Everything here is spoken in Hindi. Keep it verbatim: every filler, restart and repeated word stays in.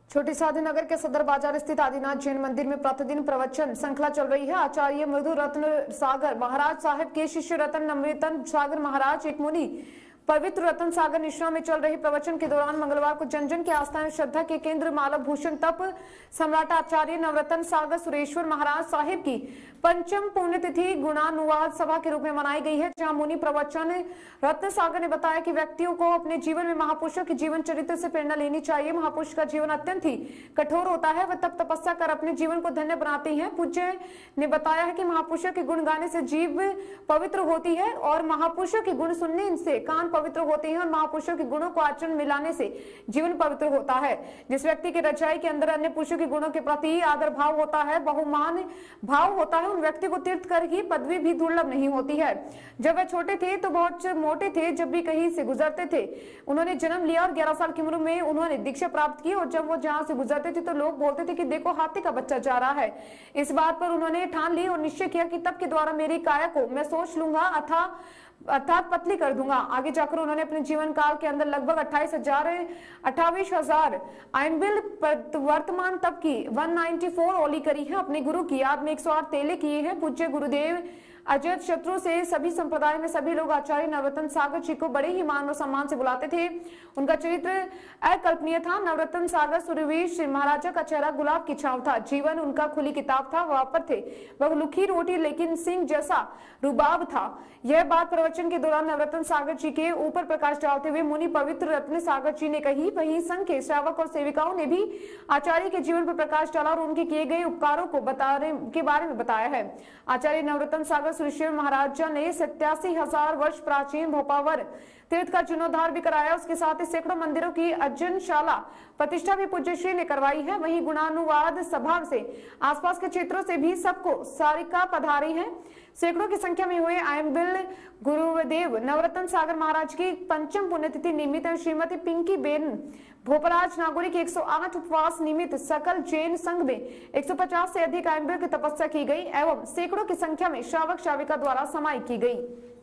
छोटी साधी नगर के सदर बाजार स्थित आदिनाथ जैन मंदिर में प्रतिदिन प्रवचन श्रृंखला चल रही है। आचार्य मृदु रत्न सागर महाराज साहिब के शिष्य रतन नमृतन सागर महाराज एक मुनि पवित्र रतन सागर निश्रा में चल रही प्रवचन के दौरान मंगलवार को जन जन की आस्था एवं श्रद्धा के केंद्र मालव भूषण तप सम्राट आचार्य नवरत्न सागर सुरेश्वर महाराज साहिब की पंचम पुण्यतिथि गुणानुवाद सभा के रूप में मनाई गई है, जहां मुनि प्रवचन रत्न सागर ने बताया कि व्यक्तियों को अपने जीवन में महापुरुषों के जीवन चरित्र से प्रेरणा लेनी चाहिए। महापुरुष का जीवन अत्यंत ही कठोर होता है, वह तप तपस्या कर अपने जीवन को धन्य बनाते हैं। पूज्य ने बताया है कि महापुरुषों के गुण गाने से जीव पवित्र होती है और महापुरुषों के गुण सुनने से कान पवित्र होते हैं और महापुरुषों के गुणों को आचरण में लाने से जीवन पवित्र होता है। जिस व्यक्ति के रजाई के अंदर अन्य पुरुषों के गुणों के प्रति आदर भाव होता है, बहुमान भाव होता है, उन व्यक्ति को तीर्थ कर की पदवी भी दुर्लभ नहीं होती है। जब वे छोटे थे तो बहुत मोटे थे, जब भी कहीं से गुजरते थे उन्होंने जन्म लिया और ग्यारह साल की उम्र में उन्होंने दीक्षा प्राप्त की और जब वो जहां से गुजरते थे तो लोग बोलते थे कि देखो हाथी का बच्चा जा रहा है। इस बात पर उन्होंने ठान ली और निश्चय किया कि तब के द्वारा मेरी काया को मैं सोच लूंगा अथा अर्थात पतली कर दूंगा। आगे जाकर उन्होंने अपने जीवन काल के अंदर लगभग अट्ठाईस हजार अट्ठावीस हजार आइम्बिल वर्तमान तब की एक सौ चौरानवे ओली करी है। अपने गुरु की याद में एक सौ आठ तेले किए हैं। पूज्य गुरुदेव अजय शत्रु से सभी संप्रदाय में सभी लोग आचार्य नवरत्न सागर जी को बड़े ही मान और सम्मान से बुलाते थे। उनका चरित्र अकल्पनीय था। नवरत्न सागर सूर्यवीर महाराजा का चेहरा गुलाब की छाव था। जीवन उनका खुली किताब था। वहां पर थे वह लुखी रोटी लेकिन सिंह जैसा रुबाब था। यह बात प्रवचन के दौरान नवरत्न सागर जी के ऊपर प्रकाश डालते हुए मुनि पवित्र रत्न सागर जी ने कही। वहीं संघ के श्रावक और सेविकाओं ने भी आचार्य के जीवन पर प्रकाश डाला और उनके किए गए उपकारों को बताने के बारे में बताया है। आचार्य नवरत्न सागर सुरेश्वर महाराजा ने सत्यासी हजार वर्ष प्राचीन भोपावर तीर्थ का जीर्णोद्धार भी कराया। उसके साथ ही सैकड़ों मंदिरों की अज्जनशाला प्रतिष्ठा भी पूज्य श्री ने करवाई है। वहीं गुणानुवाद सभा से आसपास के क्षेत्रों से भी सबको सारिका पधारी है। सैकड़ों की संख्या में हुए आयम्बिल गुरुदेव नवरत्न सागर महाराज की पंचम पुण्यतिथि निमित्त श्रीमती पिंकी बेन भोपराज नागौरी के एक सौ आठ उपवास निमित्त सकल जैन संघ में एक सौ पचास से अधिक आयम्बिल की तपस्या की गई एवं सैकड़ों की संख्या में श्रावक श्राविका द्वारा समाई की गई।